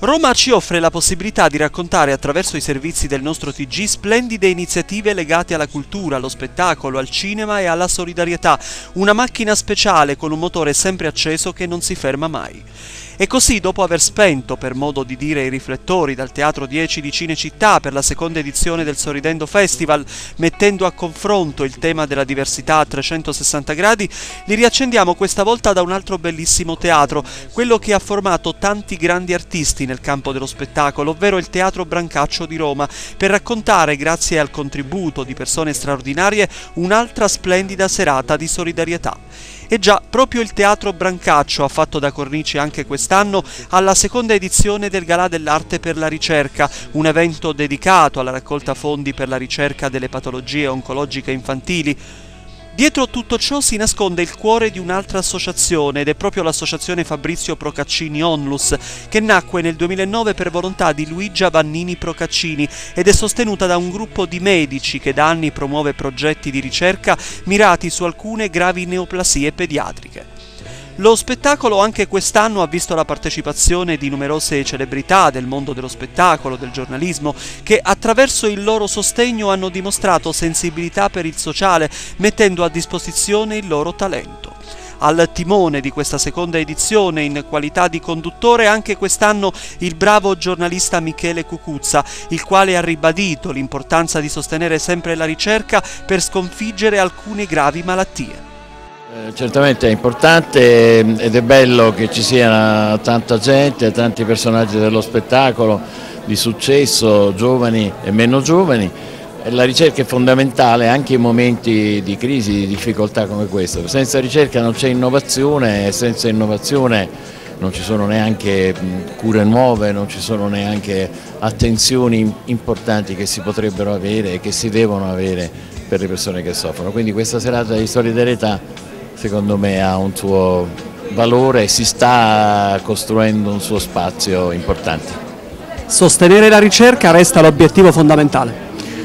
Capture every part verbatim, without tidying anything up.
Roma ci offre la possibilità di raccontare attraverso i servizi del nostro T G splendide iniziative legate alla cultura, allo spettacolo, al cinema e alla solidarietà, una macchina speciale con un motore sempre acceso che non si ferma mai. E così, dopo aver spento, per modo di dire, i riflettori dal Teatro dieci di Cinecittà per la seconda edizione del Sorridendo Festival, mettendo a confronto il tema della diversità a trecentosessanta gradi, li riaccendiamo questa volta da un altro bellissimo teatro, quello che ha formato tanti grandi artisti nel campo dello spettacolo, ovvero il Teatro Brancaccio di Roma, per raccontare, grazie al contributo di persone straordinarie, un'altra splendida serata di solidarietà. E già, proprio il Teatro Brancaccio ha fatto da cornice anche quest'anno alla seconda edizione del Galà dell'Arte per la Ricerca, un evento dedicato alla raccolta fondi per la ricerca delle patologie oncologiche infantili. Dietro tutto ciò si nasconde il cuore di un'altra associazione, ed è proprio l'associazione Fabrizio Procaccini Onlus, che nacque nel duemilanove per volontà di Luigia Vannini Procaccini ed è sostenuta da un gruppo di medici che da anni promuove progetti di ricerca mirati su alcune gravi neoplasie pediatriche. Lo spettacolo anche quest'anno ha visto la partecipazione di numerose celebrità del mondo dello spettacolo, del giornalismo, che attraverso il loro sostegno hanno dimostrato sensibilità per il sociale, mettendo a disposizione il loro talento. Al timone di questa seconda edizione, in qualità di conduttore, anche quest'anno il bravo giornalista Michele Cucuzza, il quale ha ribadito l'importanza di sostenere sempre la ricerca per sconfiggere alcune gravi malattie. Certamente è importante ed è bello che ci sia tanta gente, tanti personaggi dello spettacolo di successo, giovani e meno giovani. La ricerca è fondamentale anche in momenti di crisi, di difficoltà come questo. Senza ricerca non c'è innovazione e senza innovazione non ci sono neanche cure nuove, non ci sono neanche attenzioni importanti che si potrebbero avere e che si devono avere per le persone che soffrono. Quindi questa serata di solidarietà secondo me ha un suo valore e si sta costruendo un suo spazio importante. Sostenere la ricerca resta l'obiettivo fondamentale.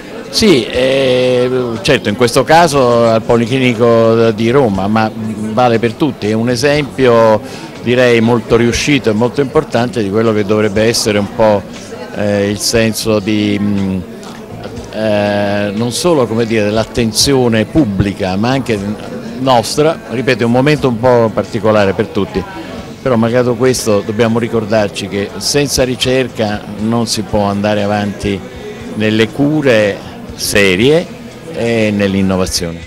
Sì, eh, certo in questo caso al Policlinico di Roma, ma vale per tutti, è un esempio direi molto riuscito e molto importante di quello che dovrebbe essere un po' eh, il senso di mh, eh, non solo come dire, dell'attenzione pubblica ma anche nostra, ripeto è un momento un po' particolare per tutti, però malgrado questo dobbiamo ricordarci che senza ricerca non si può andare avanti nelle cure serie e nell'innovazione.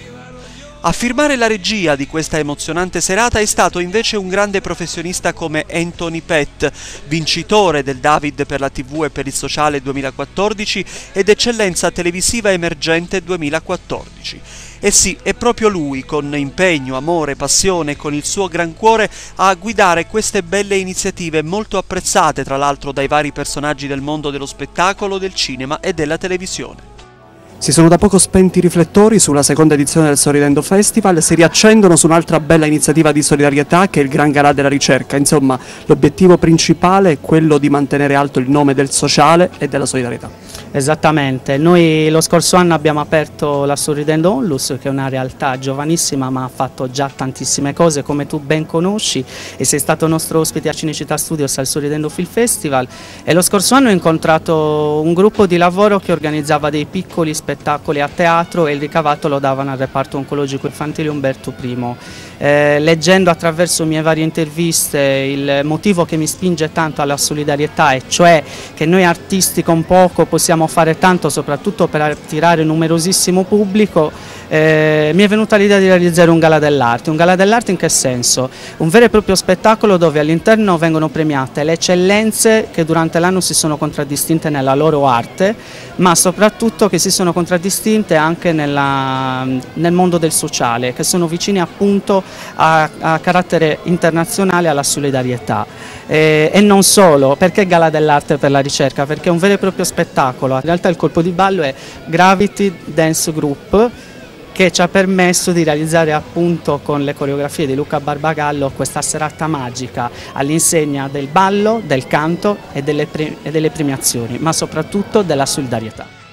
A firmare la regia di questa emozionante serata è stato invece un grande professionista come Anthony Pett, vincitore del David per la tivù e per il sociale duemilaquattordici ed eccellenza televisiva emergente duemilaquattordici. E sì, è proprio lui, con impegno, amore, passione e con il suo gran cuore, a guidare queste belle iniziative molto apprezzate tra l'altro dai vari personaggi del mondo dello spettacolo, del cinema e della televisione. Si sono da poco spenti i riflettori sulla seconda edizione del Sorridendo Festival, si riaccendono su un'altra bella iniziativa di solidarietà che è il Gran Galà della Ricerca. Insomma, l'obiettivo principale è quello di mantenere alto il nome del sociale e della solidarietà. Esattamente, noi lo scorso anno abbiamo aperto la Sorridendo Onlus, che è una realtà giovanissima ma ha fatto già tantissime cose come tu ben conosci e sei stato nostro ospite a Cinecittà Studios al Sorridendo Film Festival, e lo scorso anno ho incontrato un gruppo di lavoro che organizzava dei piccoli spettacoli a teatro e il ricavato lo davano al reparto oncologico infantile Umberto primo. Eh, leggendo attraverso mie varie interviste il motivo che mi spinge tanto alla solidarietà, e cioè che noi artisti con poco possiamo fare tanto soprattutto per attirare numerosissimo pubblico, eh, mi è venuta l'idea di realizzare un Galà dell'Arte. Un Galà dell'Arte in che senso? Un vero e proprio spettacolo dove all'interno vengono premiate le eccellenze che durante l'anno si sono contraddistinte nella loro arte, ma soprattutto che si sono contraddistinte anche nella, nel mondo del sociale, che sono vicini appunto a, a carattere internazionale alla solidarietà. Eh, e non solo, perché Galà dell'Arte per la Ricerca? Perché è un vero e proprio spettacolo. In realtà il colpo di ballo è Gravity Dance Group, che ci ha permesso di realizzare appunto con le coreografie di Luca Barbagallo questa serata magica all'insegna del ballo, del canto e delle, pre- e delle premiazioni, ma soprattutto della solidarietà.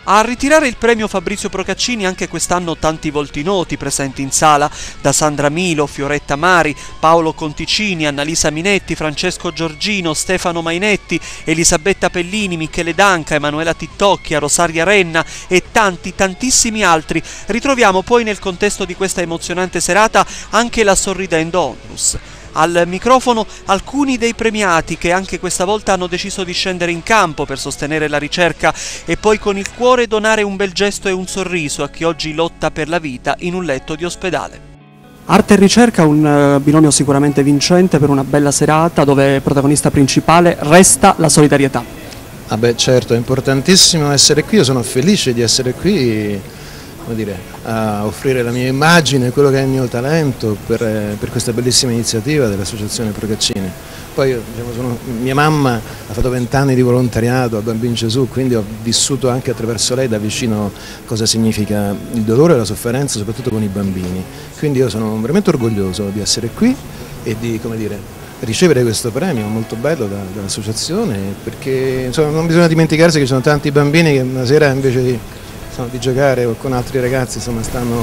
A ritirare il premio Fabrizio Procaccini anche quest'anno tanti volti noti presenti in sala, da Sandra Milo, Fioretta Mari, Paolo Conticini, Annalisa Minetti, Francesco Giorgino, Stefano Mainetti, Elisabetta Pellini, Michele Danca, Emanuela Tittocchia, Rosaria Renna e tanti tantissimi altri. Ritroviamo poi nel contesto di questa emozionante serata anche la Sorridendo Onlus. Al microfono alcuni dei premiati che anche questa volta hanno deciso di scendere in campo per sostenere la ricerca e poi con il cuore donare un bel gesto e un sorriso a chi oggi lotta per la vita in un letto di ospedale. Arte e ricerca, un binomio sicuramente vincente per una bella serata dove protagonista principale resta la solidarietà. Ah beh, certo, è importantissimo essere qui, io sono felice di essere qui, come dire, a offrire la mia immagine, quello che è il mio talento per, per questa bellissima iniziativa dell'Associazione Procaccini. Poi diciamo, sono, mia mamma ha fatto vent'anni di volontariato a Bambini Gesù, quindi ho vissuto anche attraverso lei da vicino cosa significa il dolore e la sofferenza, soprattutto con i bambini. Quindi io sono veramente orgoglioso di essere qui e di, come dire, ricevere questo premio molto bello da, dall'associazione, perché insomma, non bisogna dimenticarsi che ci sono tanti bambini che una sera invece di di giocare o con altri ragazzi insomma stanno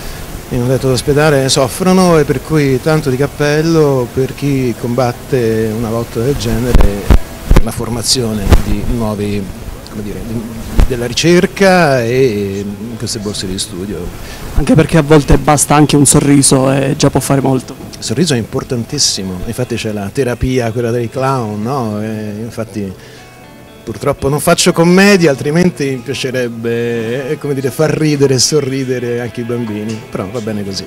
in un letto d'ospedale, soffrono, e per cui tanto di cappello per chi combatte una lotta del genere per la formazione di nuovi, come dire, di, della ricerca e in queste borse di studio. Anche perché a volte basta anche un sorriso e già può fare molto. Il sorriso è importantissimo, infatti c'è la terapia, quella dei clown, no? E infatti purtroppo non faccio commedia, altrimenti mi piacerebbe eh, come dire, far ridere e sorridere anche i bambini, però va bene così.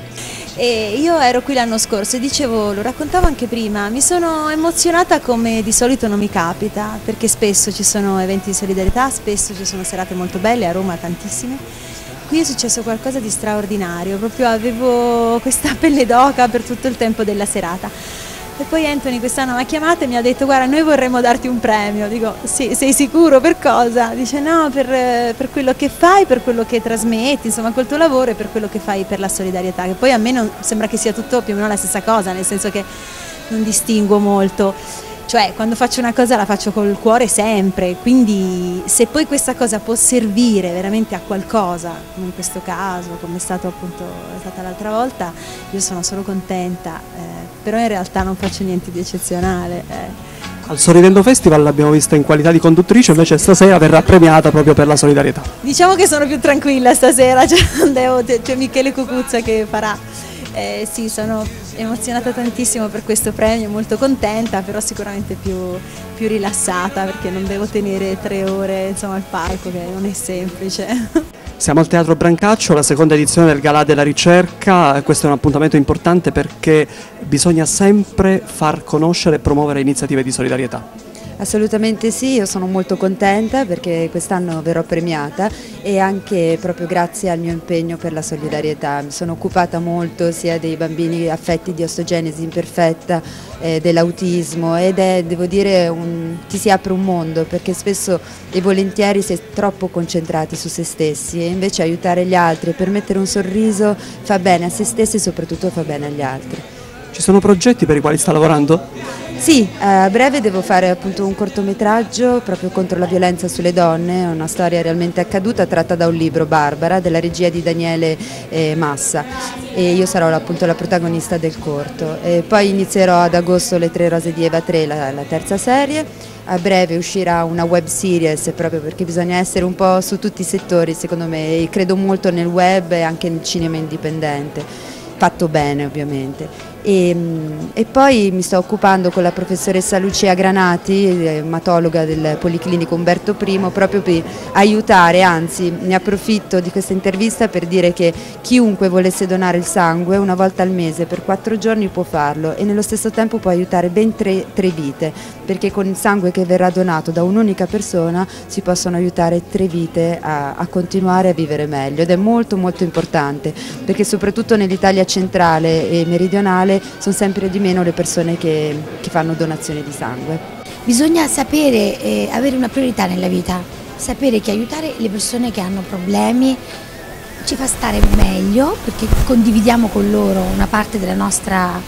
E io ero qui l'anno scorso e dicevo, lo raccontavo anche prima, mi sono emozionata come di solito non mi capita, perché spesso ci sono eventi di solidarietà, spesso ci sono serate molto belle, a Roma tantissime. Qui è successo qualcosa di straordinario, proprio avevo questa pelle d'oca per tutto il tempo della serata. E poi Anthony quest'anno mi ha chiamato e mi ha detto guarda noi vorremmo darti un premio, dico sì, sei sicuro, per cosa? Dice no, per, per quello che fai, per quello che trasmetti, insomma col tuo lavoro e per quello che fai per la solidarietà, che poi a me non, sembra che sia tutto più o meno la stessa cosa, nel senso che non distinguo molto, cioè quando faccio una cosa la faccio col cuore sempre, quindi se poi questa cosa può servire veramente a qualcosa, come in questo caso, come è stato appunto è stata l'altra volta, io sono solo contenta, eh, però in realtà non faccio niente di eccezionale. Eh. Al Sorridendo Festival l'abbiamo vista in qualità di conduttrice, invece stasera verrà premiata proprio per la solidarietà. Diciamo che sono più tranquilla stasera, c'è cioè Michele Cucuzza che farà. Eh, sì, sono emozionata tantissimo per questo premio, molto contenta, però sicuramente più, più rilassata perché non devo tenere tre ore insomma, al palco, che non è semplice. Siamo al Teatro Brancaccio, la seconda edizione del Galà della Ricerca. Questo è un appuntamento importante perché bisogna sempre far conoscere e promuovere iniziative di solidarietà. Assolutamente sì, io sono molto contenta perché quest'anno verrò premiata e anche proprio grazie al mio impegno per la solidarietà. Mi sono occupata molto sia dei bambini affetti di osteogenesi imperfetta, eh, dell'autismo ed è, devo dire, un, ti si apre un mondo perché spesso e volentieri si è troppo concentrati su se stessi e invece aiutare gli altri e permettere un sorriso fa bene a se stessi e soprattutto fa bene agli altri. Ci sono progetti per i quali sta lavorando? Sì, a breve devo fare appunto un cortometraggio proprio contro la violenza sulle donne, una storia realmente accaduta tratta da un libro, Barbara, della regia di Daniele eh, Massa, e io sarò appunto la protagonista del corto. E poi inizierò ad agosto Le Tre Rose di Eva tre, la, la terza serie. A breve uscirà una web series proprio perché bisogna essere un po' su tutti i settori, secondo me, e credo molto nel web e anche nel cinema indipendente, fatto bene ovviamente. E, e poi mi sto occupando con la professoressa Lucia Granati, ematologa del Policlinico Umberto primo, proprio per aiutare, anzi ne approfitto di questa intervista per dire che chiunque volesse donare il sangue una volta al mese per quattro giorni può farlo e nello stesso tempo può aiutare ben tre, tre vite, perché con il sangue che verrà donato da un'unica persona si possono aiutare tre vite a, a continuare a vivere meglio ed è molto molto importante perché soprattutto nell'Italia centrale e meridionale sono sempre di meno le persone che, che fanno donazioni di sangue. Bisogna sapere eh, avere una priorità nella vita, sapere che aiutare le persone che hanno problemi ci fa stare meglio perché condividiamo con loro una parte della nostra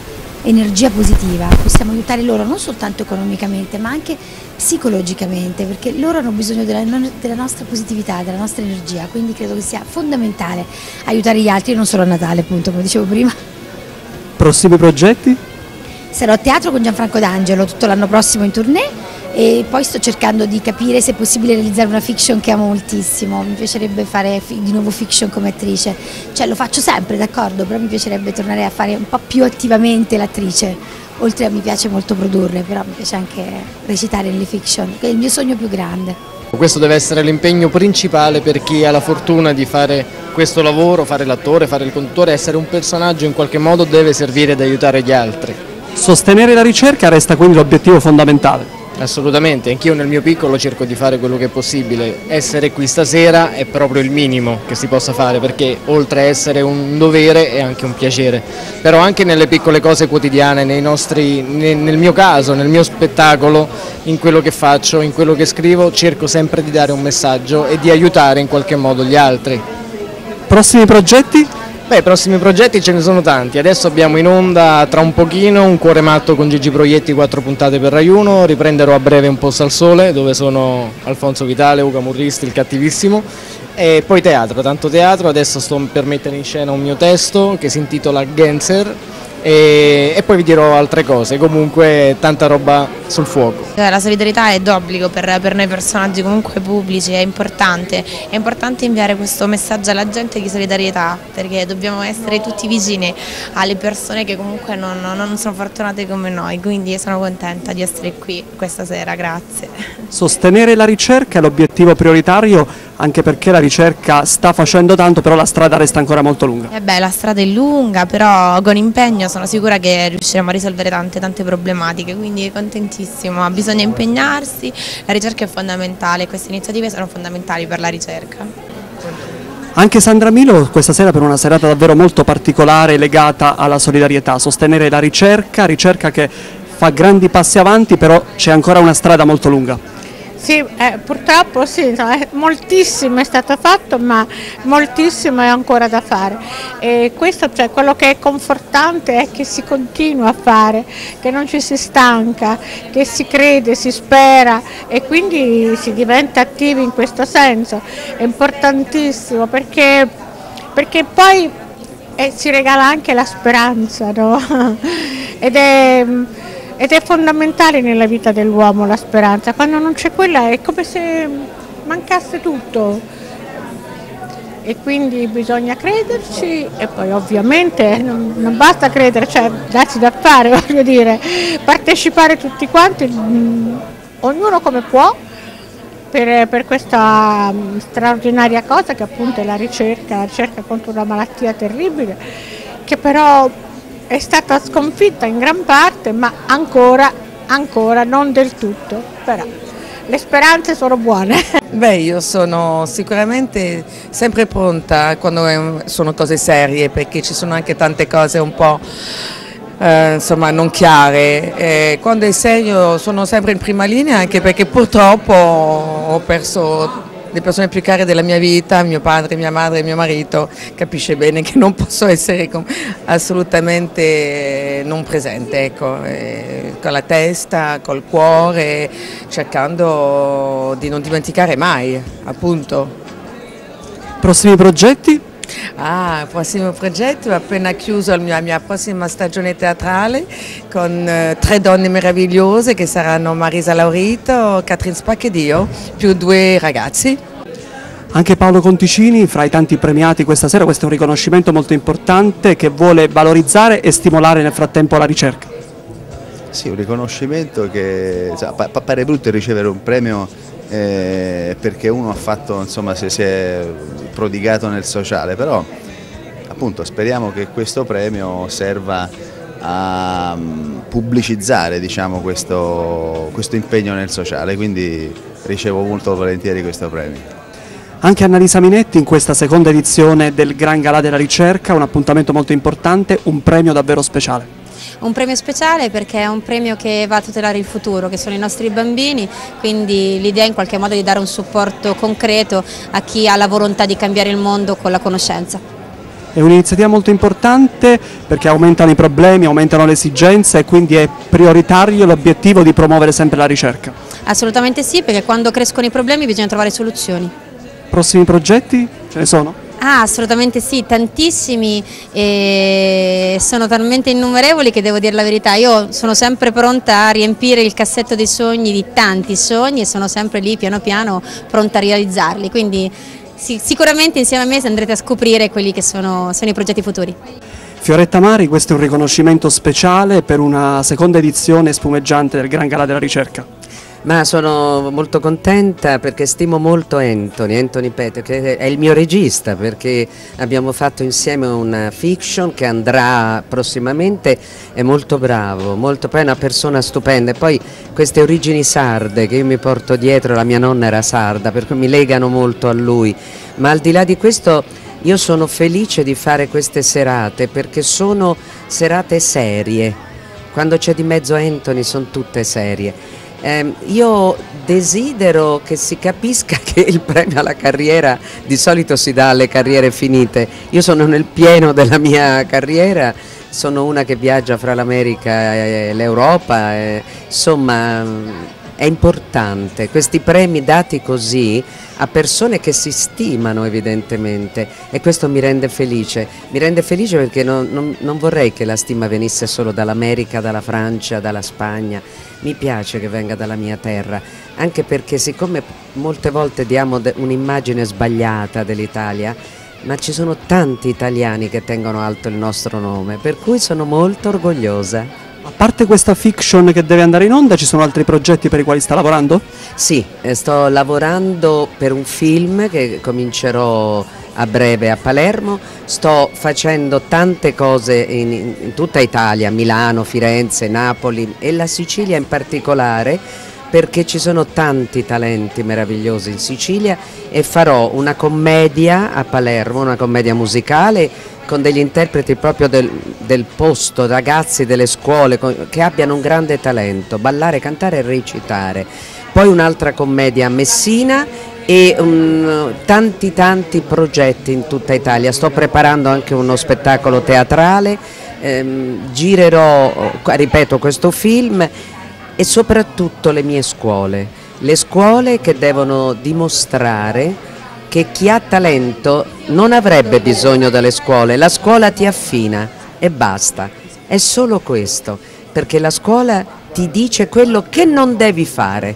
energia positiva, possiamo aiutare loro non soltanto economicamente ma anche psicologicamente, perché loro hanno bisogno della, della nostra positività, della nostra energia, quindi credo che sia fondamentale aiutare gli altri, non solo a Natale appunto, come dicevo prima. Prossimi progetti? Sarò a teatro con Gianfranco D'Angelo tutto l'anno prossimo in tournée e poi sto cercando di capire se è possibile realizzare una fiction che amo moltissimo. Mi piacerebbe fare di nuovo fiction come attrice, cioè lo faccio sempre, d'accordo, però mi piacerebbe tornare a fare un po' più attivamente l'attrice, oltre a mi piace molto produrre, però mi piace anche recitare nelle fiction, che è il mio sogno più grande. Questo deve essere l'impegno principale per chi ha la fortuna di fare questo lavoro, fare l'attore, fare il conduttore, essere un personaggio in qualche modo deve servire ad aiutare gli altri. Sostenere la ricerca resta quindi l'obiettivo fondamentale. Assolutamente, anch'io nel mio piccolo cerco di fare quello che è possibile. Essere qui stasera è proprio il minimo che si possa fare, perché oltre a essere un dovere è anche un piacere. Però anche nelle piccole cose quotidiane, nei nostri, nel mio caso, nel mio spettacolo, in quello che faccio, in quello che scrivo, cerco sempre di dare un messaggio e di aiutare in qualche modo gli altri. Prossimi progetti? Beh, i prossimi progetti ce ne sono tanti, adesso abbiamo in onda tra un pochino Un cuore matto con Gigi Proietti, quattro puntate per Rai uno, riprenderò a breve Un posto al sole dove sono Alfonso Vitale, Ugo Murristi, il cattivissimo, e poi teatro, tanto teatro, adesso sto per mettere in scena un mio testo che si intitola Genzer e, e poi vi dirò altre cose, comunque tanta roba sul fuoco. La solidarietà è d'obbligo per, per noi personaggi comunque pubblici, è importante, è importante inviare questo messaggio alla gente di solidarietà, perché dobbiamo essere tutti vicini alle persone che comunque non, non sono fortunate come noi, quindi sono contenta di essere qui questa sera, grazie. Sostenere la ricerca è l'obiettivo prioritario, anche perché la ricerca sta facendo tanto, però la strada resta ancora molto lunga. Eh beh, la strada è lunga, però con impegno sono sicura che riusciremo a risolvere tante tante problematiche, quindi contentissimo, bisogna impegnarsi, la ricerca è fondamentale, queste iniziative sono fondamentali per la ricerca. Anche Sandra Milo questa sera per una serata davvero molto particolare legata alla solidarietà, sostenere la ricerca, ricerca che fa grandi passi avanti, però c'è ancora una strada molto lunga. Sì, eh, purtroppo sì, insomma, moltissimo è stato fatto, ma moltissimo è ancora da fare. E questo, cioè, quello che è confortante è che si continua a fare, che non ci si stanca, che si crede, si spera e quindi si diventa attivi in questo senso. È importantissimo perché, perché poi eh, si regala anche la speranza, no? Ed è... Ed è fondamentale nella vita dell'uomo la speranza, quando non c'è quella è come se mancasse tutto e quindi bisogna crederci e poi ovviamente non, non basta credere, cioè darsi da fare, voglio dire, partecipare tutti quanti, mh, ognuno come può per, per questa mh, straordinaria cosa che appunto è la ricerca, la ricerca contro una malattia terribile che però è stata sconfitta in gran parte, ma ancora, ancora non del tutto, però le speranze sono buone. Beh, io sono sicuramente sempre pronta quando sono cose serie, perché ci sono anche tante cose un po' eh, insomma non chiare. E quando è serio sono sempre in prima linea, anche perché purtroppo ho perso le persone più care della mia vita, mio padre, mia madre, mio marito, capisce bene che non posso essere assolutamente non presente, ecco, eh, con la testa, col cuore, cercando di non dimenticare mai, appunto. Prossimi progetti? Ah, il prossimo progetto, ho appena chiuso la mia, mia prossima stagione teatrale con eh, tre donne meravigliose che saranno Marisa Laurito, Catherine Spack ed io, più due ragazzi. Anche Paolo Conticini, fra i tanti premiati questa sera, questo è un riconoscimento molto importante che vuole valorizzare e stimolare nel frattempo la ricerca. Sì, un riconoscimento che cioè, pare brutto ricevere un premio eh, perché uno ha fatto, insomma, si, si è prodigato nel sociale, però appunto speriamo che questo premio serva a pubblicizzare, diciamo, questo, questo impegno nel sociale, quindi ricevo molto volentieri questo premio. Anche Annalisa Minetti in questa seconda edizione del Gran Galà della Ricerca, un appuntamento molto importante, un premio davvero speciale. Un premio speciale perché è un premio che va a tutelare il futuro, che sono i nostri bambini, quindi l'idea è in qualche modo di dare un supporto concreto a chi ha la volontà di cambiare il mondo con la conoscenza. È un'iniziativa molto importante perché aumentano i problemi, aumentano le esigenze e quindi è prioritario l'obiettivo di promuovere sempre la ricerca. Assolutamente sì, perché quando crescono i problemi bisogna trovare soluzioni. Prossimi progetti? Ce ne sono? Ah, assolutamente sì, tantissimi, e sono talmente innumerevoli che devo dire la verità, io sono sempre pronta a riempire il cassetto dei sogni di tanti sogni e sono sempre lì piano piano pronta a realizzarli, quindi sì, sicuramente insieme a me andrete a scoprire quelli che sono, sono i progetti futuri. Fioretta Mari, questo è un riconoscimento speciale per una seconda edizione spumeggiante del Gran Galà della Ricerca. Ma sono molto contenta perché stimo molto Anthony, Anthony Petto, che è il mio regista, perché abbiamo fatto insieme una fiction che andrà prossimamente, è molto bravo, molto, poi è una persona stupenda, e poi queste origini sarde che io mi porto dietro, la mia nonna era sarda, per cui mi legano molto a lui, ma al di là di questo io sono felice di fare queste serate perché sono serate serie, quando c'è di mezzo Anthony sono tutte serie. Eh, io desidero che si capisca che il premio alla carriera di solito si dà alle carriere finite. Io sono nel pieno della mia carriera, sono una che viaggia fra l'America e l'Europa, eh, insomma è importante, questi premi dati così a persone che si stimano evidentemente, e questo mi rende felice, mi rende felice perché non, non, non vorrei che la stima venisse solo dall'America, dalla Francia, dalla Spagna, mi piace che venga dalla mia terra, anche perché siccome molte volte diamo un'immagine sbagliata dell'Italia, ma ci sono tanti italiani che tengono alto il nostro nome, per cui sono molto orgogliosa. A parte questa fiction che deve andare in onda, ci sono altri progetti per i quali sta lavorando? Sì, sto lavorando per un film che comincerò a breve a Palermo, sto facendo tante cose in, in tutta Italia, Milano, Firenze, Napoli e la Sicilia in particolare, perché ci sono tanti talenti meravigliosi in Sicilia, e farò una commedia a Palermo, una commedia musicale con degli interpreti proprio del, del posto, ragazzi delle scuole che abbiano un grande talento, ballare, cantare e recitare. Poi un'altra commedia a Messina e um, tanti tanti progetti in tutta Italia. Sto preparando anche uno spettacolo teatrale, ehm, girerò, ripeto, questo film, e soprattutto le mie scuole, le scuole che devono dimostrare che chi ha talento non avrebbe bisogno delle scuole, la scuola ti affina e basta, è solo questo, perché la scuola ti dice quello che non devi fare,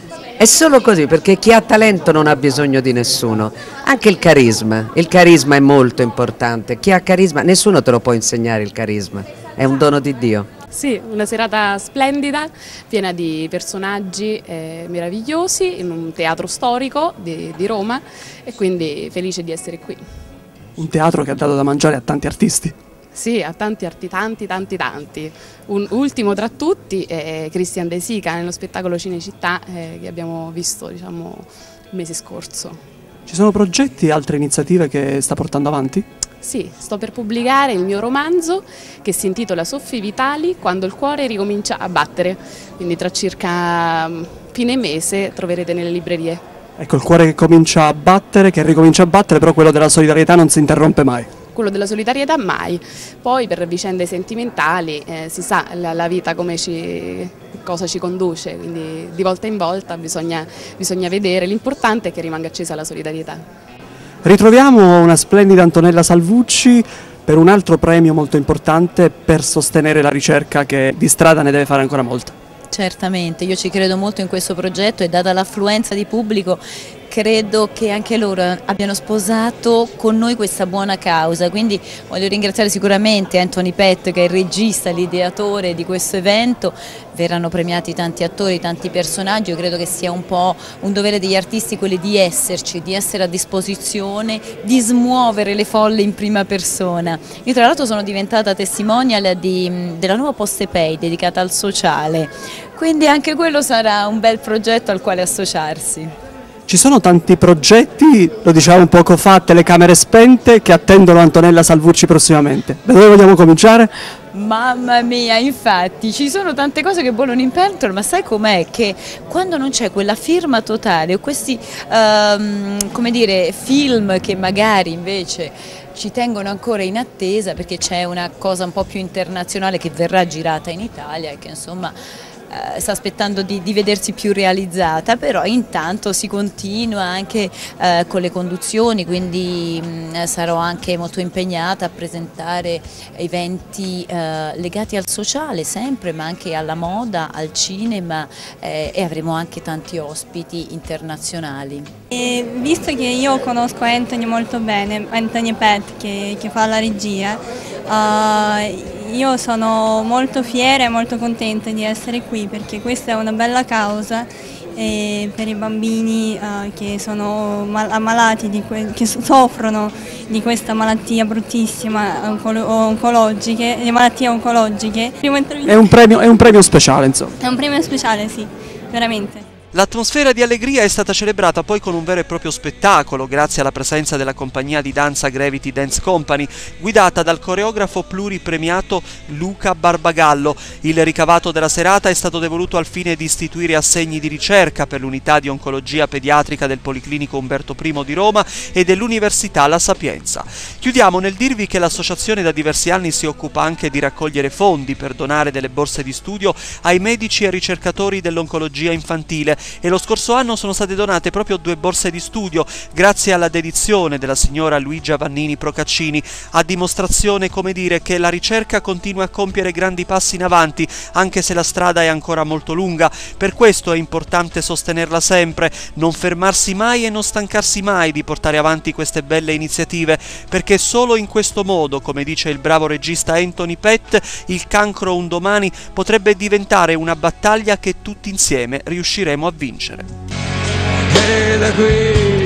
è solo così, perché chi ha talento non ha bisogno di nessuno, anche il carisma, il carisma è molto importante, chi ha carisma, nessuno te lo può insegnare il carisma, è un dono di Dio. Sì, una serata splendida, piena di personaggi eh, meravigliosi, in un teatro storico di, di Roma, e quindi felice di essere qui. Un teatro che ha dato da mangiare a tanti artisti. Sì, a tanti arti, tanti, tanti, tanti. Un ultimo tra tutti è Christian De Sica nello spettacolo Cinecittà eh, che abbiamo visto, diciamo, il mese scorso. Ci sono progetti, altre iniziative che sta portando avanti? Sì, sto per pubblicare il mio romanzo che si intitola Soffi Vitali, quando il cuore ricomincia a battere, quindi tra circa fine mese troverete nelle librerie. Ecco, il cuore che comincia a battere, che ricomincia a battere, però quello della solidarietà non si interrompe mai. Quello della solidarietà mai, poi per vicende sentimentali eh, si sa la, la vita come ci, cosa ci conduce, quindi di volta in volta bisogna, bisogna vedere, l'importante è che rimanga accesa la solidarietà. Ritroviamo una splendida Antonella Salvucci per un altro premio molto importante per sostenere la ricerca, che di strada ne deve fare ancora molta. Certamente, io ci credo molto in questo progetto e data l'affluenza di pubblico credo che anche loro abbiano sposato con noi questa buona causa, quindi voglio ringraziare sicuramente Anthony Petto, che è il regista, l'ideatore di questo evento. Verranno premiati tanti attori, tanti personaggi, io credo che sia un po' un dovere degli artisti quelli di esserci, di essere a disposizione, di smuovere le folle in prima persona. Io tra l'altro sono diventata testimonial di, della nuova Postepay dedicata al sociale, quindi anche quello sarà un bel progetto al quale associarsi. Ci sono tanti progetti, lo dicevamo poco fa, telecamere spente, che attendono Antonella Salvucci prossimamente. Da dove vogliamo cominciare? Mamma mia, infatti, ci sono tante cose che bollono in pentola, ma sai com'è? Che quando non c'è quella firma totale o questi, um, come dire, film che magari invece ci tengono ancora in attesa perché c'è una cosa un po' più internazionale che verrà girata in Italia e che insomma eh, sta aspettando di, di vedersi più realizzata, però intanto si continua anche eh, con le conduzioni, quindi mh, sarò anche molto impegnata a presentare eventi eh, legati al sociale sempre, ma anche alla moda, al cinema eh, e avremo anche tanti ospiti internazionali. E visto che io conosco Anthony molto bene, Anthony Pett che, che fa la regia, uh, io sono molto fiera e molto contenta di essere qui perché questa è una bella causa e per i bambini uh, che sono mal ammalati, di che soffrono di questa malattia bruttissima, oncolo oncologiche, le malattie oncologiche. È un premio, è un premio speciale, insomma. È un premio speciale, sì, veramente. L'atmosfera di allegria è stata celebrata poi con un vero e proprio spettacolo, grazie alla presenza della compagnia di danza Gravity Dance Company, guidata dal coreografo pluripremiato Luca Barbagallo. Il ricavato della serata è stato devoluto al fine di istituire assegni di ricerca per l'unità di oncologia pediatrica del Policlinico Umberto primo di Roma e dell'Università La Sapienza. Chiudiamo nel dirvi che l'associazione da diversi anni si occupa anche di raccogliere fondi per donare delle borse di studio ai medici e ricercatori dell'oncologia infantile, e lo scorso anno sono state donate proprio due borse di studio grazie alla dedizione della signora Luigia Vannini Procaccini, a dimostrazione, come dire, che la ricerca continua a compiere grandi passi in avanti anche se la strada è ancora molto lunga. Per questo è importante sostenerla sempre, non fermarsi mai e non stancarsi mai di portare avanti queste belle iniziative, perché solo in questo modo, come dice il bravo regista Anthony Pett, il cancro un domani potrebbe diventare una battaglia che tutti insieme riusciremo a vincere. E da qui,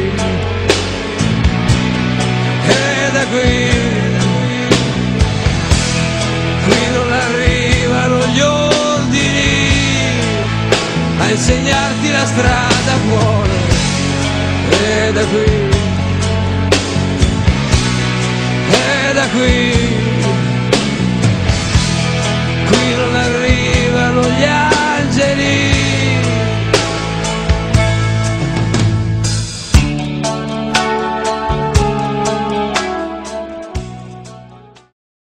e da qui, qui non arrivano gli ordini a insegnarti la strada buona. E da qui, e da qui